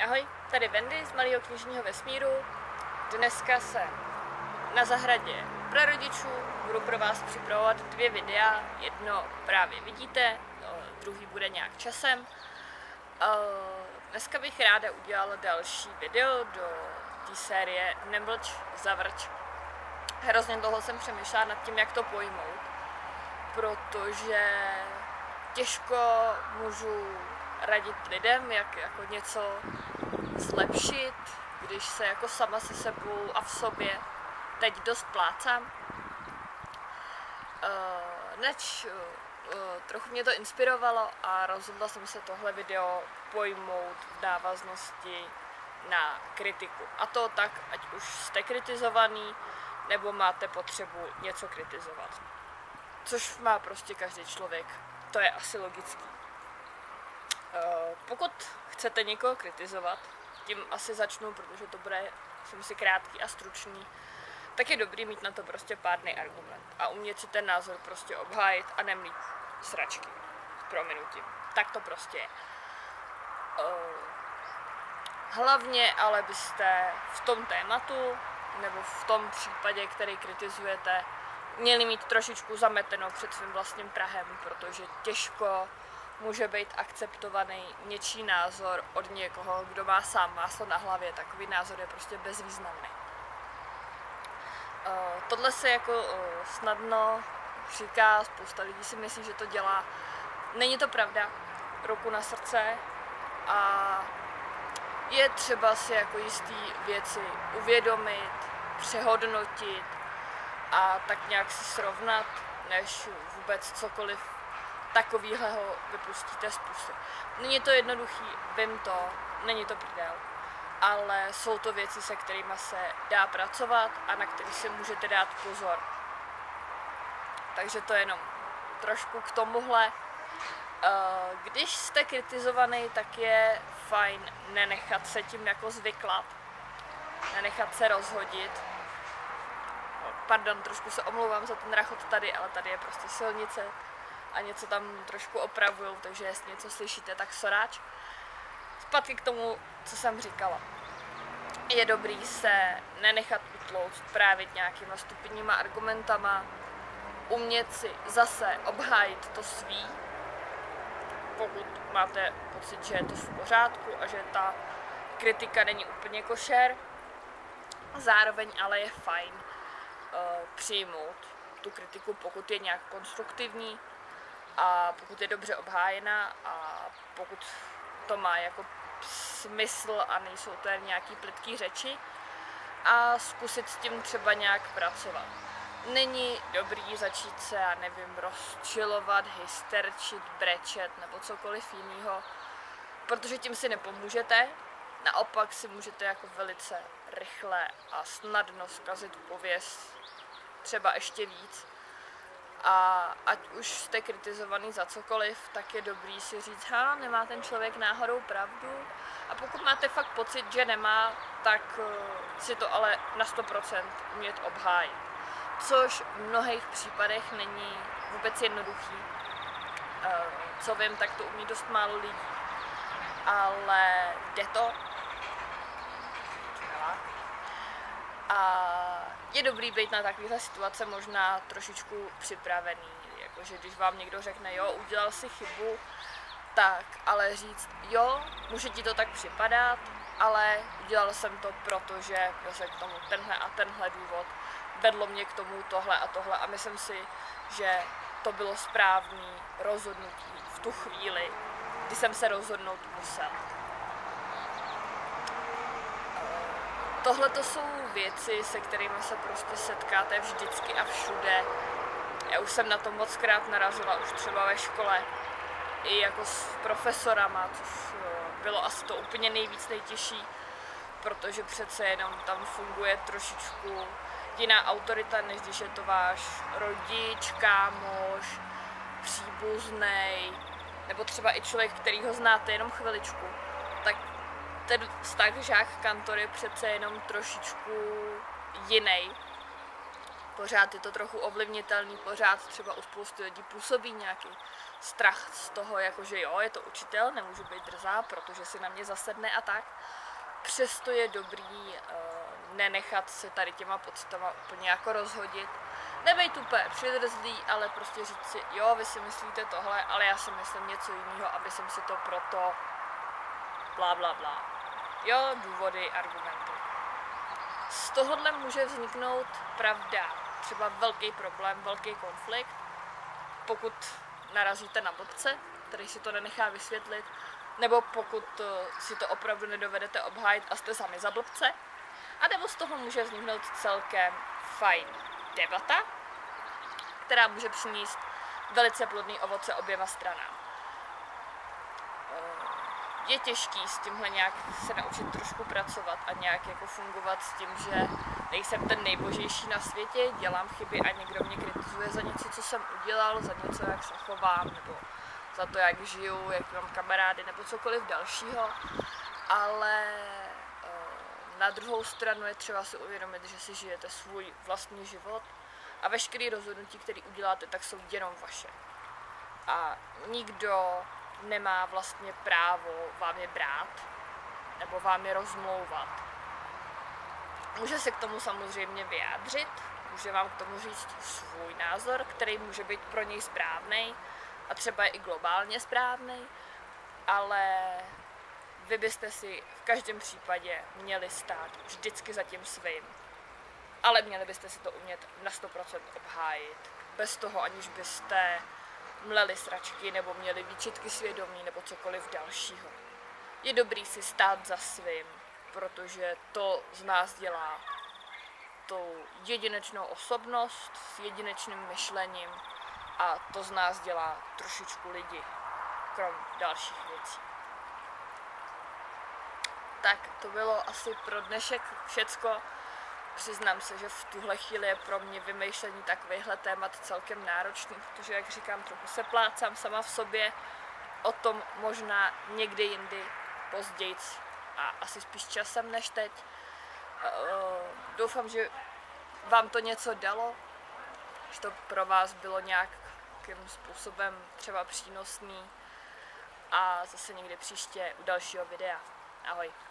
Ahoj, tady Wendy z Malého knižního vesmíru. Dneska jsem na zahradě prarodičů, budu pro vás připravovat 2 videa. Jedno právě vidíte, druhý bude nějak časem. Dneska bych ráda udělala další video do té série Nemlč, zavrč. Hrozně dlouho jsem přemýšlela nad tím, jak to pojmout, protože těžko můžu radit lidem, jak jako něco zlepšit, když se jako sama se sebou a v sobě teď dost plácám. Trochu mě to inspirovalo a rozhodla jsem se tohle video pojmout v návaznosti na kritiku. A to tak, ať už jste kritizovaný, nebo máte potřebu něco kritizovat. Což má prostě každý člověk. To je asi logický. Pokud chcete někoho kritizovat, tím asi začnu, protože to bude, jsem si, krátký a stručný, tak je dobrý mít na to prostě pádný argument a umět si ten názor prostě obhájit a nemít sračky s prominutím. Tak to prostě je. Hlavně ale byste v tom tématu nebo v tom případě, který kritizujete, měli mít trošičku zameteno před svým vlastním prahem, protože těžko může být akceptovaný něčí názor od někoho, kdo má sám máslo na hlavě. Takový názor je prostě bezvýznamný. Tohle se jako snadno říká, spousta lidí si myslí, že to dělá. Není to pravda, ruku na srdce, a je třeba si jako jistý věci uvědomit, přehodnotit a tak nějak si srovnat, než vůbec cokoliv takovýhleho vypustíte z pusy. Není to jednoduchý, vím to, není to prdel, ale jsou to věci, se kterými se dá pracovat a na které si můžete dát pozor. Takže to jenom trošku k tomuhle. Když jste kritizovaný, tak je fajn nenechat se tím jako zvyklat, nenechat se rozhodit. Pardon, trošku se omlouvám za ten rachot tady, ale tady je prostě silnice a něco tam trošku opravujou, takže jestli něco slyšíte, tak soráč. Zpátky k tomu, co jsem říkala. Je dobrý se nenechat utlouct právě nějakýma stupidníma argumentama, umět si zase obhájit to svý, pokud máte pocit, že je to v pořádku a že ta kritika není úplně košer. Zároveň ale je fajn přijmout tu kritiku, pokud je nějak konstruktivní a pokud je dobře obhájena a pokud to má jako smysl a nejsou to jen nějaký plytký řeči, a zkusit s tím třeba nějak pracovat. Není dobrý začít se, já nevím, rozčilovat, hysterčit, brečet nebo cokoliv jiného, protože tím si nepomůžete. Naopak si můžete jako velice rychle a snadno zkazit pověst, třeba ještě víc. A ať už jste kritizovaný za cokoliv, tak je dobrý si říct, nemá ten člověk náhodou pravdu. A pokud máte fakt pocit, že nemá, tak si to ale na 100% umět obhájit. Což v mnohých případech není vůbec jednoduchý. Co vím, tak to umí dost málo lidí. Ale jde to. A je dobrý být na takovéhle situace možná trošičku připravený. Jakože když vám někdo řekne, jo, udělal si chybu, tak ale říct, jo, může ti to tak připadat, ale udělal jsem to, protože se k tomu tenhle a tenhle důvod, vedlo mě k tomu tohle a tohle a myslím si, že to bylo správné rozhodnutí v tu chvíli, kdy jsem se rozhodnout musel. Tohle to jsou věci, se kterými se prostě setkáte vždycky a všude. Já už jsem na to mockrát narazila, už třeba ve škole, i jako s profesorama, což bylo asi to úplně nejtěžší, protože přece jenom tam funguje trošičku jiná autorita, než když je to váš rodič, kámoš, příbuznej, nebo třeba i člověk, který ho znáte jenom chviličku. Tak ten vztah žák-kantor je přece jenom trošičku jiný. Pořád je to trochu ovlivnitelný, pořád třeba u spousty lidí působí nějaký strach z toho, jakože jo, je to učitel, nemůžu být drzá, protože si na mě zasedne a tak. Přesto je dobrý nenechat se tady těma pocitama úplně jako rozhodit. Nebejt úplně přidrzlý, ale prostě říct si, jo, vy si myslíte tohle, ale já si myslím něco jiného, aby jsem si to proto blá, blá, blá. Jo, důvody, argumenty. Z tohohle může vzniknout, pravda, třeba velký problém, velký konflikt, pokud narazíte na blbce, který si to nenechá vysvětlit, nebo pokud si to opravdu nedovedete obhájit a jste sami za blbce, a nebo z toho může vzniknout celkem fajn debata, která může přinést velice plodný ovoce oběma stranám. Je těžký s tímhle nějak se naučit trošku pracovat a nějak jako fungovat s tím, že nejsem ten nejbožejší na světě, dělám chyby a někdo mě kritizuje za něco, co jsem udělal, za něco, jak se chovám, nebo za to, jak žiju, jak mám kamarády, nebo cokoliv dalšího, ale na druhou stranu je třeba si uvědomit, že si žijete svůj vlastní život a veškeré rozhodnutí, které uděláte, tak jsou jenom vaše. A nikdo nemá vlastně právo vám je brát nebo vám je rozmlouvat. Může se k tomu samozřejmě vyjádřit, může vám k tomu říct svůj názor, který může být pro něj správný a třeba i globálně správný, ale vy byste si v každém případě měli stát vždycky za tím svým. Ale měli byste si to umět na 100% obhájit, bez toho, aniž byste mleli sračky nebo měli výčitky svědomí nebo cokoliv dalšího. Je dobrý si stát za svým, protože to z nás dělá tou jedinečnou osobnost s jedinečným myšlením a to z nás dělá trošičku lidi, krom dalších věcí. Tak to bylo asi pro dnešek všecko. Přiznám se, že v tuhle chvíli je pro mě vymýšlení takovýchhle témat celkem náročný, protože, jak říkám, trochu se plácám sama v sobě, o tom možná někdy jindy, později a asi spíš časem než teď. Doufám, že vám to něco dalo, že to pro vás bylo nějakým způsobem třeba přínosný a zase někdy příště u dalšího videa. Ahoj.